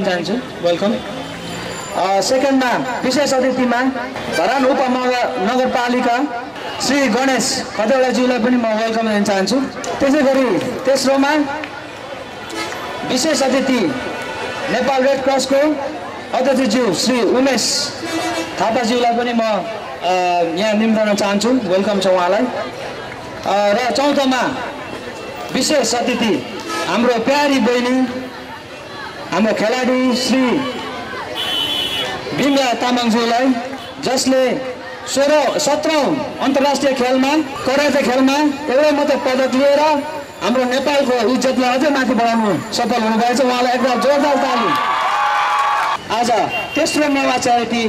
चाहन्छु वेलकम। सेकेन्डमा विशेष अतिथिमा धरान उपमहानगरपालिका श्री गणेश खदेवडाज्यूलाई पनि म वेलकम दिन चाहन्छु। त्यसै गरी तेस्रोमा विशेष अतिथि नेपाल रेड क्रसको अध्यक्षज्यू श्री उमेश थापाज्यूलाई पनि म यहाँ निम्ताउन चाहन्छु, वेलकम छ उहाँलाई। र चौथोमा विशेष अतिथि हाम्रो प्यारी बहिनी हाम्रो खेलाडी श्री बिमला तामाङज्यूलाई, जसले 17औं अन्तर्राष्ट्रिय खेलमा कराते खेलमा एउटै मात्र पदक लिएर हाम्रो नेपालको इज्जतलाई अझै माथि बढाउनु सफल हुनुभएको छ। उहाँलाई एकदम जोरदार ताली। आज तेस्रो नेवा च्यारिटी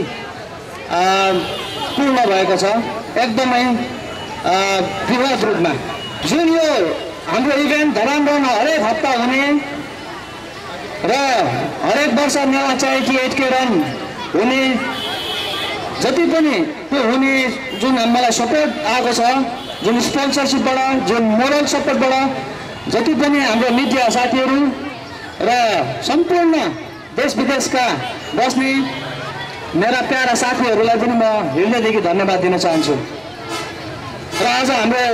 पूर्ण भएको छ एकदमै बृहत रूपमा। जुन यो हाम्रो इभेन्ट धरान हरेक हप्ता हुने र हरेक वर्ष नेवा च्यारिटी 8K रन हुने, जति पनि त्यो हुने जुन मलाई सपोर्ट आएको छ, जुन स्पोन्सरसिपबाट जुन मोरल सपोर्टबाट जति पनि हाम्रो मिडिया साथीहरू र सम्पूर्ण देश विदेशका बस्ने मेरा प्यारा साथीहरूलाई पनि म हृदयदेखि धन्यवाद दिन चाहन्छु। र आज हाम्रो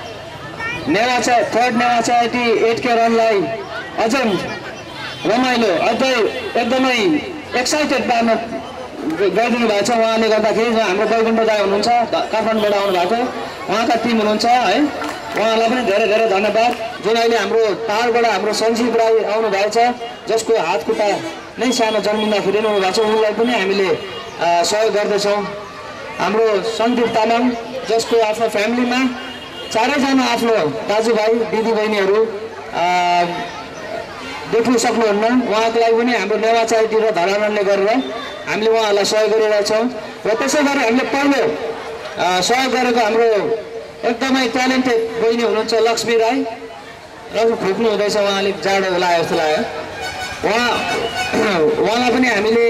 थर्ड नेवा च्यारिटी 8K रनलाई अझै रमाइलो अझै एकदमै एक्साइटेड पार्न गरिदिनु भएको छ उहाँले गर्दाखेरि। हाम्रो बैकुण्ठ दाइ हुनुहुन्छ, काठमाडौँबाट आउनु भएको, उहाँका टिम हुनुहुन्छ है, उहाँलाई पनि धेरै धेरै धन्यवाद। जुन अहिले हाम्रो टाढबाट हाम्रो सञ्जीव राई आउनु भएको छ, जसको हात खुट्टा नै सानो जन्मिँदाखेरि नै हुनुभएको छ, उनलाई पनि हामीले सहयोग गर्दैछौँ। हाम्रो सन्दीप तामाङ, जसको आफ्नो फ्यामिलीमा चारैजना आफ्नो दाजुभाइ दिदीबहिनीहरू देख्नु सक्नुहुन्न, उहाँको लागि पनि हाम्रो नेवा च्यारिटी र धरानले गरेर हामीले उहाँहरूलाई सहयोग गरिरहेछौँ। र त्यसै गरी हामीले पहिलो सहयोग गरेको हाम्रो एकदमै ट्यालेन्टेड बहिनी हुनुहुन्छ लक्ष्मी राई, र खुप्नु हुँदैछ, उहाँले जाडो लाग्यो जस्तो लाग्यो। उहाँलाई पनि हामीले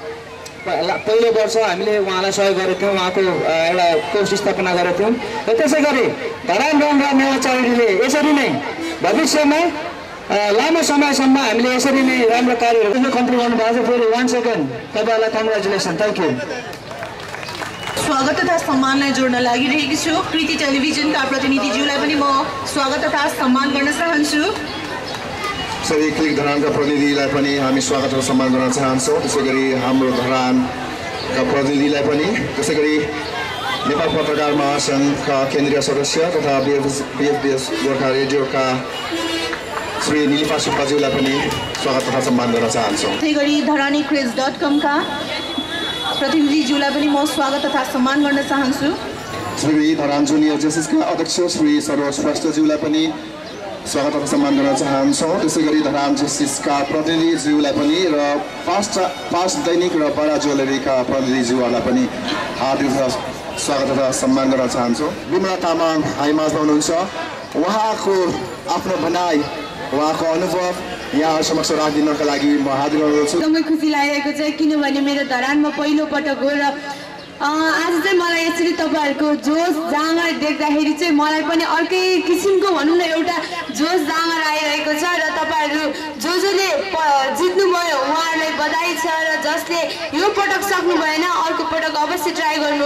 पहिलो वर्ष हामीले उहाँलाई सहयोग गरेको थियौँ, उहाँको एउटा कोष स्थापना गरेको थियौँ। र त्यसै गरी धरान र नेवा च्यारिटीले यसरी नै भविष्यमा लामो समयसम्म हामीले यसरी नै राम्रो कार्यहरू कन्ट्री गर्नुभएको छ। फेरि 1 सेकेन्ड तपाईँहरूलाई कङ्ग्रेचुलेसन, थ्याङ्क यू। स्वागत तथा सम्मानलाई जोड्न लागिरहेकी छु। कृति टेलिभिजनका प्रतिनिधिज्यूलाई पनि म स्वागत तथा सम्मान गर्न चाहन्छु। सबै क्लिक धरानका प्रतिनिधिलाई पनि हामी स्वागत र सम्मान गर्न चाहन्छौँ। त्यसै गरी हाम्रो धरानका प्रतिनिधिलाई पनि, त्यसै गरी नेपाल पत्रकार महासङ्घका केन्द्रीय सदस्य तथा BFBS गोर्खा रेडियोका श्री निलिपा सुब्बाज्यूलाई पनि स्वागत तथा सम्मान गर्न चाहन्छौँ। त्यसै गरी धरानीक्रेज.com का प्रतिनिधिज्यूलाई पनि म स्वागत तथा सम्मान गर्न चाहन्छु। श्री धरान जुनियर जेसिसका अध्यक्ष श्री सरोज श्रेष्ठज्यूलाई पनि स्वागत तथा सम्मान गर्न चाहन्छौँ। त्यसै गरी धरान जेसिसका प्रतिनिधिज्यूलाई पनि र पास्ट दैनिक र बडा ज्वेलरीका प्रतिनिधिज्यूहरूलाई पनि हार्दिक स्वागत तथा सम्मान गर्न चाहन्छौँ। बिमला तामाङ हामीमाझमा हुनुहुन्छ, उहाँको आफ्नो भनाइ, उहाँको अनुभव यहाँ समक्ष राखिदिनका लागि म हार्दिक अनुरोध गर्छु। एकदमै खुसी लागिरहेको छ, किनभने मेरो धरानमा पहिलो पटक हो र आज चाहिँ मलाई यसरी तपाईँहरूको जोस जाँगर देख्दाखेरि चाहिँ मलाई पनि अर्कै किसिमको भनौँ न एउटा जोस जाँगर आइरहेको छ। र तपाईँहरू जसले जित्नुभयो उहाँहरूलाई बधाई छ, र जसले यो पटक सक्नु भएन अर्को पटक अवश्य ट्राई गर्नु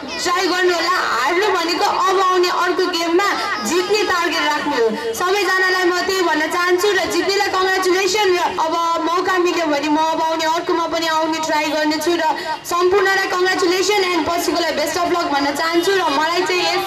होला। हार्नु भनेको अब आउने अर्को गेममा जित्ने टार्गेट राख्नु हो। सबैजनालाई म त्यही भन्न चाहन्छु र जित्नेलाई कङ्ग्रेचुलेसन। र अब मौका मिल्यो भने म अब आउने अर्कोमा पनि आउने ट्राई गर्नेछु र सम्पूर्णलाई कङ्ग्रेचुलेसन एन्ड पछिकोलाई बेस्ट अफ लक भन्न चाहन्छु। र मलाई चाहिँ यस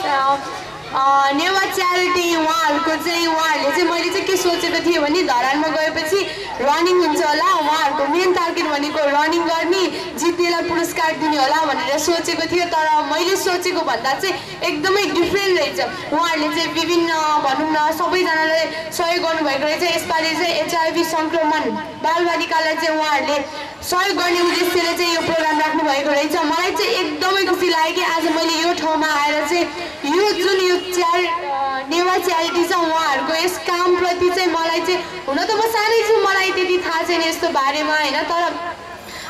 नेवा च्यारिटी उहाँहरूले चाहिँ मैले चाहिँ के सोचेको थिएँ भने धरानमा गएपछि रनिङ हुन्छ होला, उहाँहरूको मेन टार्गेट भनेको रनिङ गर्ने, जित्नेलाई पुरस्कार दिने होला भनेर सोचेको थियो। तर मैले सोचेको भन्दा चाहिँ एकदमै डिफ्रेन्ट रहेछ। उहाँहरूले चाहिँ विभिन्न भनौँ न सबैजनालाई सहयोग गर्नुभएको रहेछ। यसपालि चाहिँ HIV सङ्क्रमण बालबालिकालाई चाहिँ उहाँहरूले सहयोग गर्ने उद्देश्यले चाहिँ यो प्रोग्राम राख्नु भएको रहेछ। मलाई चाहिँ एकदमै खुसी लाग्यो कि आज मैले यो ठाउँमा आएर चाहिँ यो जुन यो नेवा च्यारिटी छ उहाँहरूको यस कामप्रति चाहिँ मलाई चाहिँ हुन त म सानै छु, मलाई त्यति थाहा छैन यस्तो बारेमा होइन, तर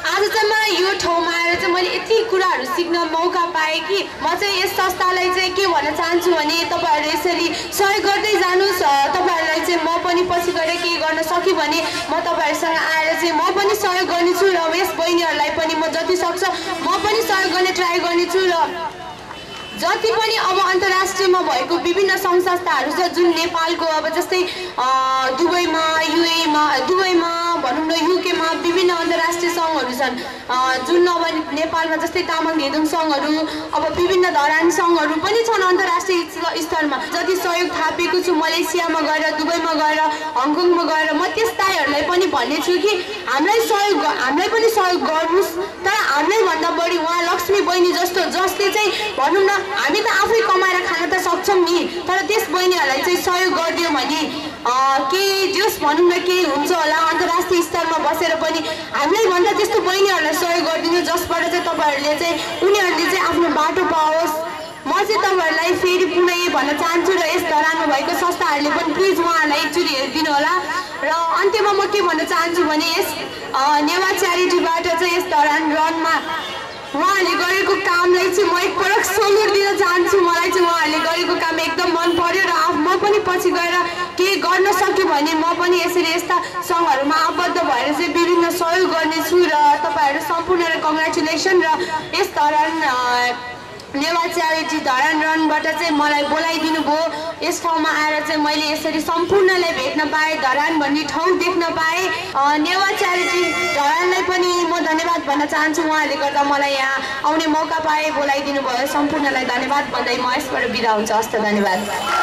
आज चाहिँ मलाई यो ठाउँमा आएर चाहिँ मैले यति कुराहरू सिक्न मौका पाएँ कि म चाहिँ यस संस्थालाई चाहिँ के भन्न चाहन्छु भने तपाईँहरू यसरी सहयोग गर्दै जानुहोस्। तपाईँहरूलाई चाहिँ म पनि पछि गएर केही गर्न सक्यो भने म तपाईँहरूसँग आएर चाहिँ म पनि सहयोग गर्नेछु र यस बहिनीहरूलाई पनि म जति सक्छ म पनि सहयोग गर्ने ट्राई गर्नेछु। र जति पनि अब अन्तर्राष्ट्रियमा भएको विभिन्न सङ्घ संस्थाहरू छ जुन नेपालको अब जस्तै दुबईमा दुबईमा भनौँ न युकेमा विभिन्न अन्तर्राष्ट्रिय सङ्घहरू छन् जुन अब नेपालमा जस्तै तामाङ घेदुङ सङ्घहरू अब विभिन्न धरान सङ्घहरू पनि छन् अन्तर्राष्ट्रिय स्तरमा। जति सहयोग थापेको छु मलेसियामा गएर दुबईमा गएर हङकङमा गएर म त्यस दाइहरूलाई पनि भन्नेछु कि हामीलाई पनि सहयोग गर्नुहोस्। तर हामीलाई भन्दा बढी उहाँ लक्ष्मी बहिनी जस्तो जसले चाहिँ भनौँ न हामी त आफै कमाएर खान त सक्छौँ नि, तर त्यस बहिनीहरूलाई चाहिँ सहयोग गरिदियो भने केही जस भनौँ न केही हुन्छ होला अन्तर्राष्ट्रिय स्तरमा बसेर पनि हामीलाई भन्दा त्यस्तो बहिनीहरूलाई सहयोग गरिदिनु जसबाट चाहिँ तपाईँहरूले चाहिँ उनीहरूले चाहिँ आफ्नो बाटो पाओस्। म चाहिँ तपाईँहरूलाई फेरि पुनः यही भन्न चाहन्छु र यस धरानमा भएको संस्थाहरूले पनि प्लिज उहाँहरूलाई एकचोटि हेरिदिनु होला। र अन्त्यमा म के भन्न चाहन्छु भने यस नेवा च्यारिटीबाट चाहिँ यस धरान रनमा उहाँहरूले गरेको कामलाई चाहिँ म एकपटक सल्युट दिन चाहन्छु। मलाई चाहिँ उहाँहरूले गरेको काम एकदम मन पर्यो र म पनि पछि गएर केही गर्न सक्यो भने म पनि यसरी यस्ता सङ्घहरूमा आबद्ध भएर चाहिँ विभिन्न सहयोग गर्नेछु। र तपाईँहरू सम्पूर्णलाई कङ्ग्रेचुलेसन। र यस धरान नेवा च्यारिटी धरान रनबाट चाहिँ मलाई बोलाइदिनु भयो। यस ठाउँमा आएर चाहिँ मैले यसरी सम्पूर्णलाई भेट्न पाएँ, धरान भन्ने ठाउँ देख्न पाएँ। नेवा च्यारिटी धरानलाई पनि म धन्यवाद भन्न चाहन्छु। उहाँहरूले गर्दा मलाई यहाँ आउने मौका पाएँ, बोलाइदिनु भयो। सम्पूर्णलाई धन्यवाद भन्दै म यसबाट बिदा हुन्छ। हस्त धन्यवाद।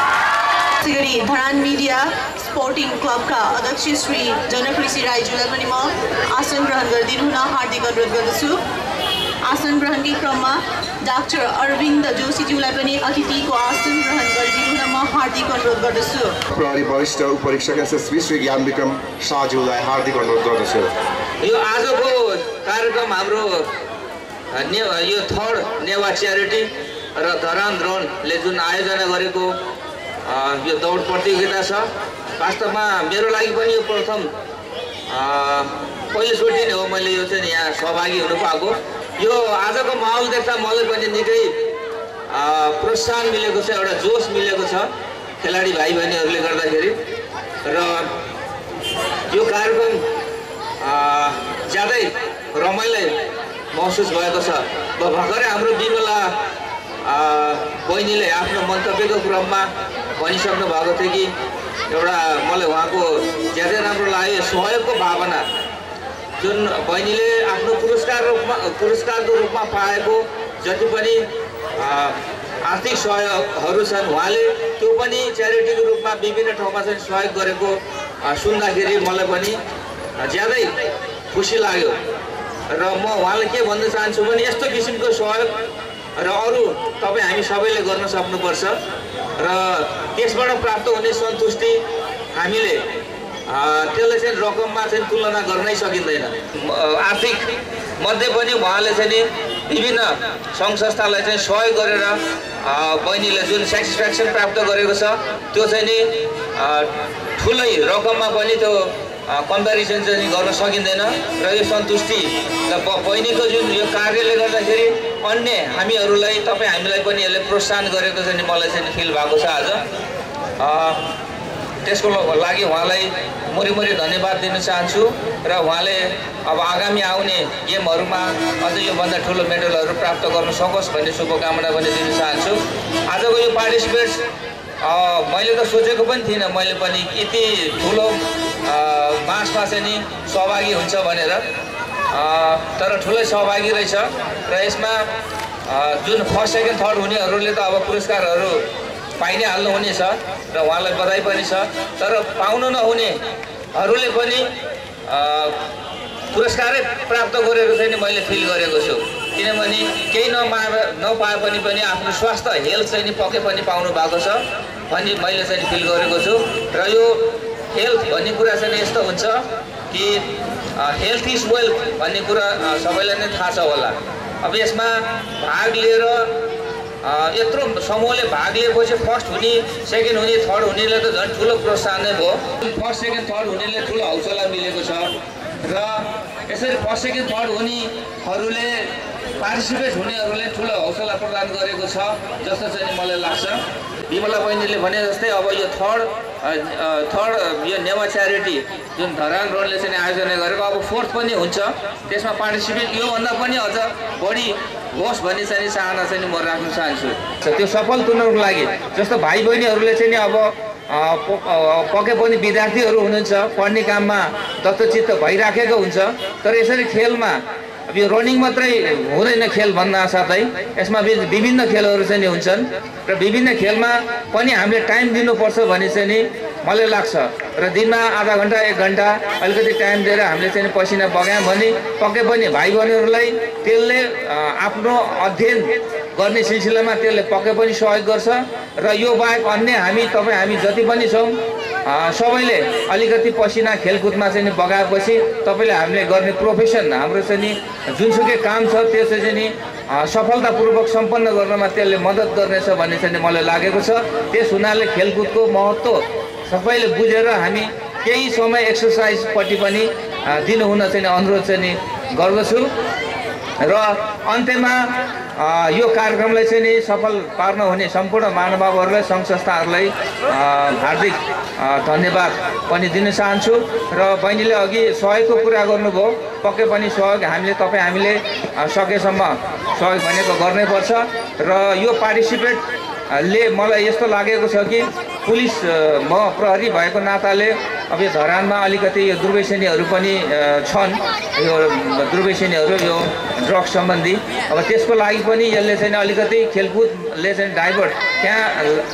गरी धरान मिडिया स्पोर्टिङ क्लबका अध्यक्ष श्री जनकृषि राईज्यूलाई पनि म आसन ग्रहण गरिदिनु हुन हार्दिक अनुरोध गर्दछु। आसन ग्रहणकै क्रममा डाक्टर अरविन्द जोशीज्यूलाई पनि अतिथिको आसन ग्रहण गरिदिनु हुन म हार्दिक अनुरोध गर्दछु। प्रहरी वरिष्ठ उपरीक्षक एसएसबी श्री ज्ञान विक्रम शाहज्यूलाई हार्दिक अनुरोध गर्दछु। यो आजको कार्यक्रम हाम्रो यो थर्ड नेवा च्यारिटी र धरान रनले जुन आयोजना गरेको यो दौड प्रतियोगिता छ, वास्तवमा मेरो लागि पनि यो प्रथम पहिलोचोटि नै हो मैले यो चाहिँ यहाँ सहभागी हुनु पाएको। यो आजको माहौल देख्दा मलाई पनि निकै प्रोत्साहन मिलेको छ, एउटा जोस मिलेको छ खेलाडी भाइ बहिनीहरूले गर्दाखेरि। र यो कार्यक्रम ज्यादै रमाइलो महसुस भएको छ। भर्खरै हाम्रो बिमला बहिनीले आफ्नो मन्तव्यको क्रममा भनिसक्नु भएको थियो कि एउटा मलाई उहाँको ज्यादै राम्रो लाग्यो सहयोगको भावना जुन बहिनीले आफ्नो पुरस्कारको रूपमा पाएको जति पनि आर्थिक सहयोगहरू छन् उहाँले त्यो पनि च्यारिटीको रूपमा विभिन्न ठाउँमा चाहिँ सहयोग गरेको सुन्दाखेरि मलाई पनि ज्यादै खुसी लाग्यो। र म उहाँलाई के भन्न चाहन्छु भने यस्तो किसिमको सहयोग र अरू तपाईँ हामी सबैले गर्न सक्नुपर्छ र त्यसबाट प्राप्त हुने सन्तुष्टि हामीले त्यसलाई चाहिँ रकममा चाहिँ तुलना गर्नै सकिँदैन। आर्थिक मध्ये पनि उहाँले चाहिँ नि विभिन्न सङ्घ संस्थालाई चाहिँ सहयोग गरेर बहिनीले जुन सेटिस्फ्याक्सन प्राप्त गरेको छ त्यो चाहिँ नि ठुलै रकममा पनि त्यो कम्पेरिजन चाहिँ गर्न सकिँदैन। र यो सन्तुष्टि र बहिनीको जुन यो कार्यले गर्दाखेरि अन्य हामीहरूलाई तपाईँ हामीलाई पनि यसले प्रोत्साहन गरेको चाहिँ मलाई चाहिँ फिल भएको छ आज। त्यसको लागि उहाँलाई मुरी धन्यवाद दिन चाहन्छु। र उहाँले अब आगामी आउने गेमहरूमा अझ योभन्दा ठुलो मेडलहरू प्राप्त गर्न सकोस् भन्ने शुभकामना पनि दिन चाहन्छु। आजको यो पार्टिसिपेट्स मैले त सोचेको पनि थिइनँ मैले पनि यति ठुलो मासमा चाहिँ नि सहभागी हुन्छ भनेर, तर ठुलै सहभागी रहेछ। र यसमा जुन फर्स्ट सेकेन्ड थर्ड हुनेहरूले त अब पुरस्कारहरू पाइ नै हाल्नुहुनेछ र उहाँलाई बधाई पनि छ। तर पाउनु नहुनेहरूले पनि पुरस्कारै प्राप्त गरेको चाहिँ मैले फिल गरेको छु। किनभने केही नपाए पनि आफ्नो स्वास्थ्य हेल्थ चाहिँ नि पक्कै पनि पाउनु भएको छ भन्ने मैले चाहिँ फिल गरेको छु। र यो हेल्थ भन्ने कुरा चाहिँ यस्तो हुन्छ कि हेल्थ इज वेल्थ भन्ने कुरा सबैलाई नै थाहा छ होला। अब यसमा भाग लिएर यत्रो समूहले भाग लिएपछि फर्स्ट हुने सेकेन्ड हुने थर्ड हुनेले त झन् ठुलो प्रोत्साहन नै भयो। फर्स्ट सेकेन्ड थर्ड हुनेले ठुलो हौसला मिलेको छ। र यसरी फर्स्ट सेकेन्ड थर्ड हुनेहरूले पार्टिसिपेट हुनेहरूले ठुलो हौसला प्रदान गरेको छ जस्तो चाहिँ मलाई लाग्छ। विमला बहिनीले भने जस्तै अब यो थर्ड यो नेवा च्यारिटी जुन धरान रनले चाहिँ आयोजना गरेको अब फोर्थ पनि हुन्छ, त्यसमा पार्टिसिपेट योभन्दा पनि अझ बढी होस् भन्ने चाहिँ चाहना चाहिँ म राख्न चाहन्छु। त्यो सफल तुल्नको लागि जस्तो भाइ बहिनीहरूले चाहिँ अब पक्कै पनि विद्यार्थीहरू हुनुहुन्छ, पढ्ने काममा तत्त्वचित्त भइराखेको हुन्छ, तर यसरी खेलमा अब यो रनिङ मात्रै हुँदैन खेल भन्न साथै यसमा विभिन्न खेलहरू चाहिँ हुन्छन् र विभिन्न खेलमा पनि हामीले टाइम दिनुपर्छ भन्ने चाहिँ नि मलाई लाग्छ। र दिनमा आधा घन्टा 1 घन्टा अलिकति टाइम दिएर हामीले चाहिँ पसिना बगायौँ भने पक्कै पनि भाइ बहिनीहरूलाई त्यसले आफ्नो अध्ययन गर्ने सिलसिलामा त्यसले पक्कै पनि सहयोग गर्छ। र यो बाहेक अन्य हामी जति पनि छौँ सबैले अलिकति पसिना खेलकुदमा चाहिँ बगाएपछि तपाईँले हामीले गर्ने प्रोफेसन हाम्रो चाहिँ नि जुनसुकै काम छ त्यो चाहिँ नि सफलतापूर्वक सम्पन्न गर्नमा त्यसले मद्दत गर्नेछ भन्ने चाहिँ मलाई लागेको छ। त्यस हुनाले खेलकुदको महत्त्व सबैले बुझेर हामी केही समय एक्सर्साइजपट्टि पनि दिनुहुन चाहिँ अनुरोध चाहिँ गर्दछु। र अन्त्यमा यो कार्यक्रमलाई चाहिँ नि सफल पार्न हुने सम्पूर्ण महानुभावहरूलाई सङ्घ संस्थाहरूलाई हार्दिक धन्यवाद पनि दिन चाहन्छु। र बहिनीले अघि सहयोगको कुरा गर्नुभयो, पक्कै पनि सहयोग हामीले सकेसम्म सहयोग भनेको गर्नैपर्छ। र यो पार्टिसिपेटले मलाई यस्तो लागेको छ कि पुलिस म प्रहरी भएको नाताले अब यो धरानमा अलिकति यो दुर्व्यसनीहरू पनि छन्, यो दुर्व्यसनीहरू यो ड्रग्स सम्बन्धी। अब त्यसको लागि पनि यसले चाहिँ अलिकति खेलकुदले चाहिँ डाइभर्ट त्यहाँ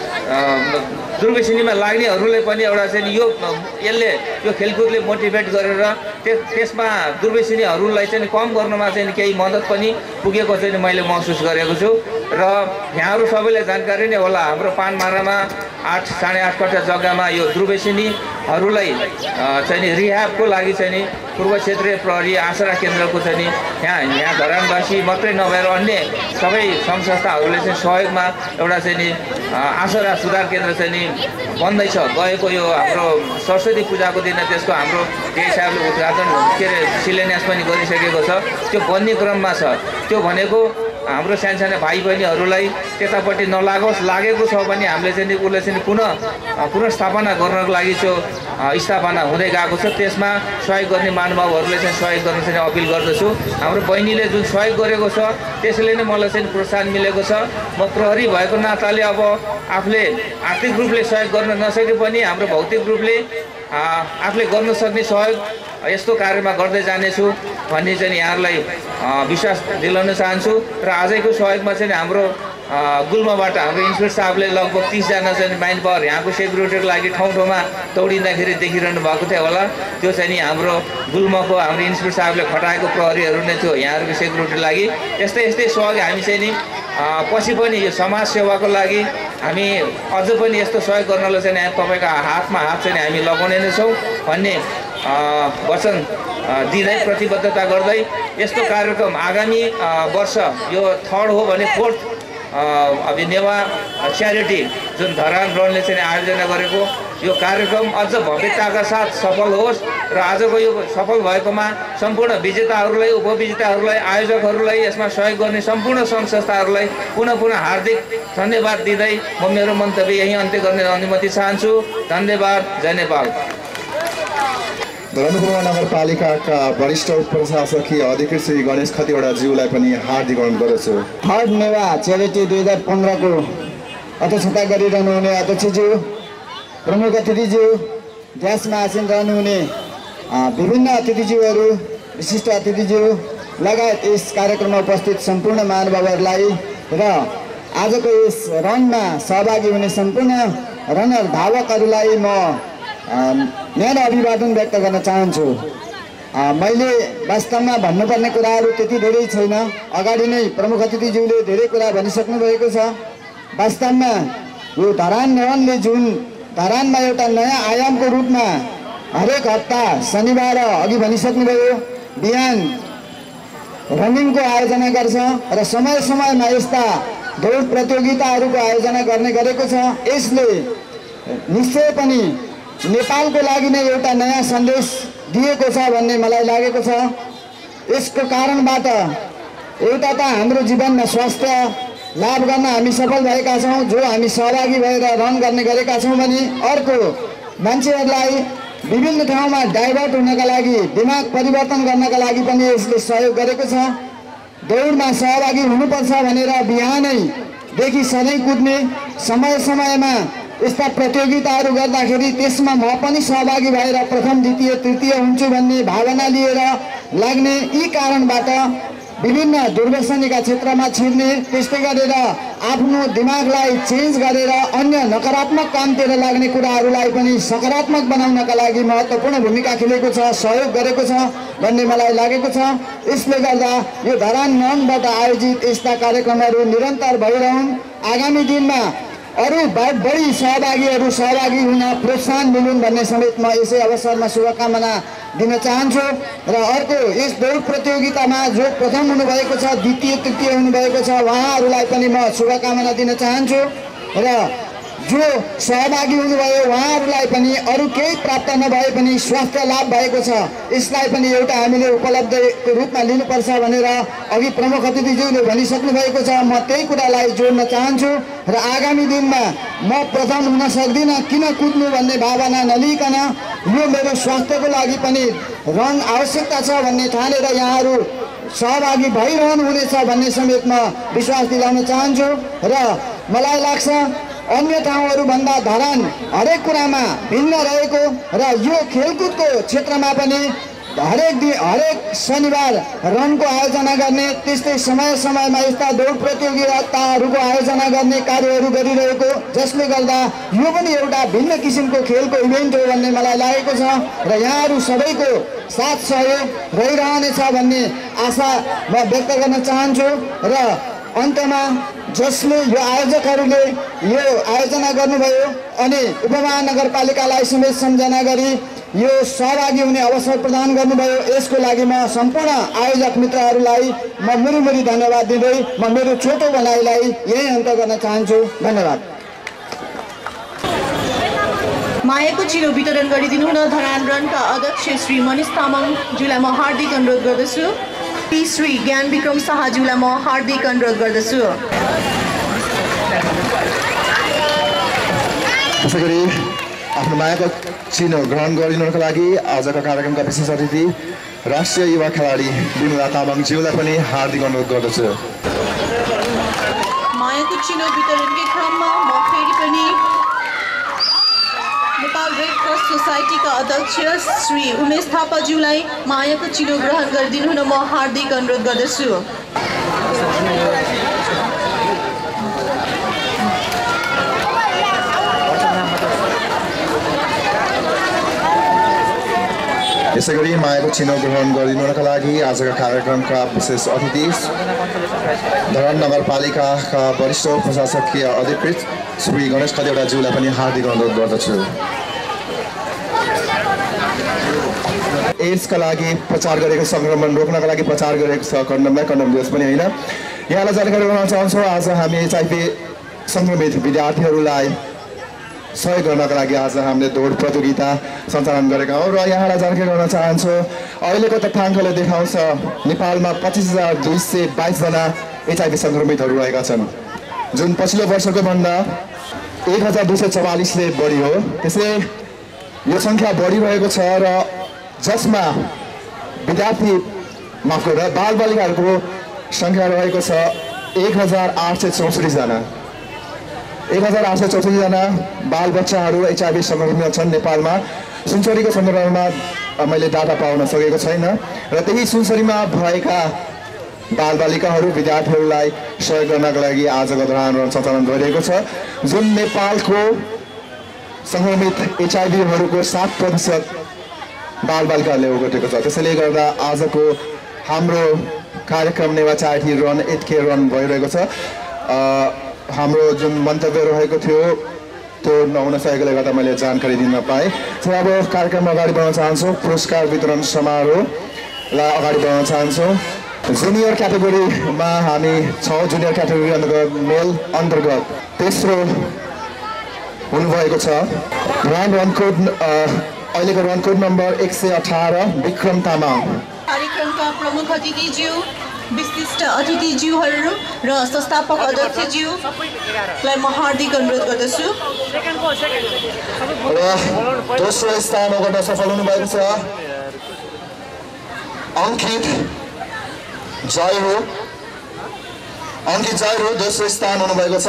दुर्व्यसनीमा लाग्नेहरूलाई पनि एउटा चाहिँ यसले यो खेलकुदले मोटिभेट गरेर त्यसमा दुर्व्यसनीहरूलाई चाहिँ कम गर्नमा चाहिँ केही मद्दत पनि पुगेको चाहिँ मैले महसुस गरेको छु। र यहाँहरू सबैलाई जानकारी नै होला, हाम्रो पानमारामा 8-8.5 कट्ठा जग्गामा यो दुर्व्यसनीहरूलाई चाहिँ रिह्याबको लागि चाहिँ पूर्व क्षेत्रीय प्रहरी आसरा केन्द्रको चाहिँ यहाँ धरानवासी मात्रै नभएर अन्य सबै सङ्घ संस्थाहरूले चाहिँ सहयोगमा एउटा चाहिँ आसरा सुधार केन्द्र चाहिँ बन्दैछ। गएको यो हाम्रो सरस्वती पूजाको दिन त्यसको हाम्रो केही साहबले उद्घाटन शिलान्यास पनि गरिसकेको छ, त्यो बन्ने क्रममा छ। त्यो भनेको हाम्रो सानसानो भाइ बहिनीहरूलाई त्यतापट्टि नलागोस्, लागेको छ भने हामीले चाहिँ उसले चाहिँ पुनर्स्थापना गर्नको लागि त्यो स्थापना हुँदै गएको छ। त्यसमा सहयोग गर्ने महानुभावहरूले चाहिँ सहयोग गर्न चाहिँ अपिल गर्दछु। हाम्रो बहिनीले जुन सहयोग गरेको छ त्यसले नै मलाई चाहिँ प्रोत्साहन मिलेको छ। म प्रहरी भएको नाताले अब आफूले आर्थिक रूपले सहयोग गर्न नसके पनि हाम्रो भौतिक रूपले आफूले गर्न सक्ने सहयोग यस्तो कार्यमा गर्दै जानेछु भन्ने चाहिँ यहाँहरूलाई विश्वास दिलाउन चाहन्छु। र आजैको सहयोगमा चाहिँ हाम्रो गुल्माबाट हाम्रो इन्सपेक्टर साहबले लगभग 30 जना चाहिँ माइन पावर यहाँको सेक्युरिटीको लागि ठाउँ ठाउँमा दौडिँदाखेरि देखिरहनु भएको थियो होला। त्यो चाहिँ नि हाम्रो गुल्माको हाम्रो इन्सपेक्टर साहबले खटाएको प्रहरीहरू नै थियो यहाँहरूको सेक्युरिटीको लागि। यस्तै सहयोग हामी चाहिँ नि पछि पनि यो समाज सेवाको लागि हामी अझ पनि यस्तो सहयोग गर्नलाई चाहिँ तपाईँको हातमा हात चाहिँ हामी लगाउने नै छौँ भन्ने वचन दिँदै प्रतिबद्धता गर्दै यस्तो कार्यक्रम आगामी वर्ष यो थर्ड हो भने फोर्थ अब नेवा च्यारिटी जुन धरान रनले चाहिँ आयोजना गरेको यो कार्यक्रम अझ भव्यताका साथ सफल होस्। र आजको यो सफल भएकोमा सम्पूर्ण विजेताहरूलाई, उपविजेताहरूलाई, आयोजकहरूलाई, यसमा सहयोग गर्ने सम्पूर्ण सङ्घ संस्थाहरूलाई पुनः हार्दिक धन्यवाद दिँदै म मेरो मन्तव्य यही अन्त्य गर्ने अनुमति चाहन्छु। धन्यवाद। जय नेपाल। धरान नगरपालिकाका वरिष्ठ प्रशासकीय अधिकृत श्री गणेश खतिवडाज्यूलाई पनि हार्दिक अनुरोध गर्दछु। थर्ड नेवा च्यारिटी 2015 को अध्यक्षता गरिरहनु हुने अध्यक्षज्यू, प्रमुख अतिथिज्यू, ग्यासमा आसीन रहनुहुने विभिन्न अतिथिज्यूहरू, विशिष्ट अतिथिज्यू लगायत यस कार्यक्रममा उपस्थित सम्पूर्ण महानुभावहरूलाई र आजको यस रनमा सहभागी हुने सम्पूर्ण रनर धावकहरूलाई म न्यानो अभिवादन व्यक्त गर्न चाहन्छु। मैले वास्तवमा भन्नुपर्ने कुराहरू त्यति धेरै छैन, अगाडि नै प्रमुख अतिथिज्यूले धेरै कुरा भनिसक्नु भएको छ। वास्तवमा यो धरान रनले जुन धरानमा एउटा नयाँ आयामको रूपमा हरेक हप्ता शनिबार अघि भनिसक्नुभयो बिहान रनिङको आयोजना गर्छ र समय समयमा यस्ता दौड प्रतियोगिताहरूको आयोजना गर्ने गरेको छ। यसले निश्चय पनि नेपालको लागि नै एउटा नयाँ सन्देश दिएको छ भन्ने मलाई लागेको छ। यसको कारणबाट एउटा त हाम्रो जीवनमा स्वास्थ्य लाभ गर्न हामी सफल भएका छौँ, जो हामी सहभागी भएर रन गर्ने गरेका छौँ भने अर्को मान्छेहरूलाई विभिन्न ठाउँमा डाइभर्ट हुनका लागि, दिमाग परिवर्तन गर्नका लागि पनि यसले सहयोग गरेको छ। दौडमा सहभागी हुनुपर्छ भनेर बिहानैदेखि सधैँ कुद्ने, समय समयमा यस्ता प्रतियोगिताहरू गर्दाखेरि त्यसमा म पनि सहभागी भएर प्रथम द्वितीय तृतीय हुन्छु भन्ने भावना लिएर लाग्ने, यी कारणबाट विभिन्न दुर्व्यसनीका क्षेत्रमा छिर्ने, त्यस्तै गरेर आफ्नो दिमागलाई चेन्ज गरेर अन्य नकारात्मक कामतिर लाग्ने कुराहरूलाई पनि सकारात्मक बनाउनका लागि महत्त्वपूर्ण भूमिका खेलेको छ, सहयोग गरेको छ भन्ने मलाई लागेको छ। यसले गर्दा यो धरान ननबाट आयोजित यस्ता कार्यक्रमहरू निरन्तर भइरहन्, आगामी दिनमा अरू बढी सहभागी हुन प्रोत्साहन मिलुन् भन्ने समेत म यसै अवसरमा शुभकामना दिन चाहन्छु। र अर्को यस दौड प्रतियोगितामा जो प्रथम हुनुभएको छ, द्वितीय तृतीय हुनुभएको छ, उहाँहरूलाई पनि म शुभकामना दिन चाहन्छु। र जो सहभागी हुनुभयो उहाँहरूलाई पनि अरू केही प्राप्त नभए पनि स्वास्थ्य लाभ भएको छ, यसलाई पनि एउटा हामीले उपलब्धिको रूपमा लिनुपर्छ भनेर अघि प्रमुख अतिथिज्यूले भनिसक्नु भएको छ। म त्यही कुरालाई जोड्न चाहन्छु र आगामी दिनमा म प्रथम हुन सक्दिनँ, किन कुद्नु भन्ने भावना नलिकन यो मेरो स्वास्थ्यको लागि पनि रन आवश्यकता छ भन्ने ठानेर यहाँहरू सहभागी भइरहनु हुनेछ भन्ने समेत म विश्वास दिलाउन चाहन्छु। र मलाई लाग्छ अन्य ठाउँहरूभन्दा धरान हरेक कुरामा भिन्न रहेको र यो खेलकुदको क्षेत्रमा पनि हरेक शनिबार रनको आयोजना गर्ने, त्यस्तै समय समयमा यस्ता दौड प्रतियोगिताहरूको आयोजना गर्ने कार्यहरू गरिरहेको, जसले गर्दा यो पनि एउटा भिन्न किसिमको खेलको इभेन्ट हो भन्ने मलाई लागेको छ। र यहाँहरू सबैको साथ सहयोग रहिरहनेछ भन्ने आशा म व्यक्त गर्न चाहन्छु। र अन्तमा जसले यो आयोजकहरूले यो आयोजना गर्नुभयो अनि उपमहानगरपालिकालाई समेत सम्झना गरी यो सहभागी हुने अवसर प्रदान गर्नुभयो, यसको लागि म सम्पूर्ण आयोजक मित्रहरूलाई म मुरी धन्यवाद दिँदै म मेरो छोटो भनाइलाई यही अन्त गर्न चाहन्छु। धन्यवाद। मायाको चिलो वितरण गरिदिनु हुन धरान रनका अध्यक्ष श्री मनिष तामाङज्यूलाई म हार्दिक अनुरोध गर्दछु। श्री ज्ञान विक्रम शाहज्यूलाई म हार्दिक अनुरोध गर्दछु। त्यसै गरी आफ्नो मायाको चिनो ग्रहण गरिदिनुका लागि आजका कार्यक्रमका विशेष अतिथि राष्ट्रिय युवा खेलाडी विमला तामाङज्यूलाई पनि हार्दिक अनुरोध गर्दछु। मायाको चिनो वितरणकै क्रममा म फेरि पनि नेपाल रेड क्रस सोसाइटीका अध्यक्ष श्री उमेश थापाज्यूलाई मायाको चिनो ग्रहण गरिदिनु हुन म हार्दिक अनुरोध गर्दछु। यसै गरी मायाको चिनो ग्रहण गरिदिनुका लागि आजका कार्यक्रमका विशेष अतिथि धरान नगरपालिकाका वरिष्ठ प्रशासकीय अधिकृत श्री गणेश खदेवडाज्यूलाई पनि हार्दिक अनुरोध गर्दछु। एड्सका लागि प्रचार गरेको सङ्क्रमण रोक्नका लागि प्रचार गरेको छ कन्डमलाई, कन्डम दिवस पनि होइन। यहाँलाई जानकारी गराउन चाहन्छौँ आज हामी एचआइभी सङ्क्रमित विद्यार्थीहरूलाई सहयोग गर्नका लागि आज हामीले दौड प्रतियोगिता सञ्चालन गरेका हौँ। र यहाँलाई जानकारी गराउन चाहन्छु अहिलेको तथ्याङ्कले देखाउँछ नेपालमा 25,222 जना एचआइभी सङ्क्रमितहरू रहेका छन्, जुन पछिल्लो वर्षको भन्दा 1,244ले बढी हो। त्यसले यो सङ्ख्या बढिरहेको छ र जसमा विद्यार्थी माफ गरेर बालबालिकाहरूको सङ्ख्या रहेको छ 1,864 जना। 1,864 जना बालबच्चाहरू एचआइभी सङ्क्रमित छन् नेपालमा। सुनसरीको सन्दर्भमा मैले डाटा पाउन सकेको छैन र त्यही सुनसरीमा भएका बालबालिकाहरू विद्यार्थीहरूलाई सहयोग गर्नका लागि आजको धरान रन सञ्चालन गरिरहेको छ, जुन नेपालको सङ्क्रमित एचआइभीहरूको 7% बालबालिकाहरूले ओगटेको छ। त्यसैले गर्दा आजको हाम्रो कार्यक्रम Newa child run 8K run भइरहेको छ। हाम्रो जुन मन्तव्य रहेको थियो त्यो नहुन सकेकोले गर्दा मैले जानकारी दिन पाएँ। अब कार्यक्रम अगाडि बढाउन चाहन्छु, पुरस्कार वितरण समारोहलाई अगाडि बढाउन चाहन्छु। जुनियर क्याटेगोरीमा हामी 6 जुनियर क्याटेगोरी अन्तर्गत मेल अन्तर्गत तेस्रो हुनुभएको छ। धरान रनको अहिलेको run code number 118 Bikram Tamang. कार्यक्रमका प्रमुख अतिथिज्यू, विशिष्ट अतिथिज्यूहरू र संस्थापक अध्यक्षज्यूलाई म हार्दिक अनुरोध गर्दछु। र दोस्रो स्थान ओगट्न सफल हुनुभएको छ अंकित जयरो। दोस्रो स्थान हुनुभएको छ।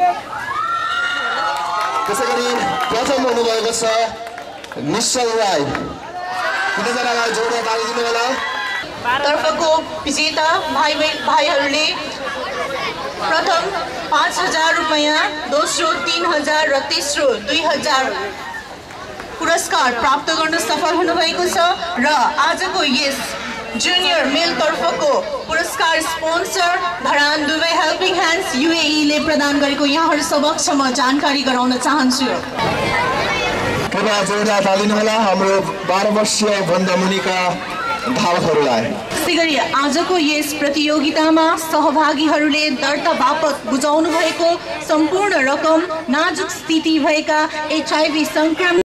त्यसैगरी प्रथम हुनुभएको छ निश्चल राई। तिनजनालाई जोडेर ताली दिनु होला। तर्फको विजेता भाइहरूले प्रथम 5,000 रुपैयाँ, दोस्रो 3,000 र तेस्रो 2,000 पुरस्कार प्राप्त गर्न सफल हुनुभएको छ। र आजको यस जुनियर मेल तर्फको पुरस्कार sponsor Dharan Dubai helping hands UAE ले प्रदान गरेको यहाँहरू समक्ष म जानकारी गराउन चाहन्छु। कृपया जोडेर ताली दिनु होला हाम्रो 12 वर्षीय भन्दा मुनिका धावकहरूलाई। त्यसैगरी आजको यस प्रतियोगितामा सहभागीहरूले दर्ता बापत बुझाउनु भएको सम्पूर्ण रकम नाजुक स्थिति भएका HIV संक्रमित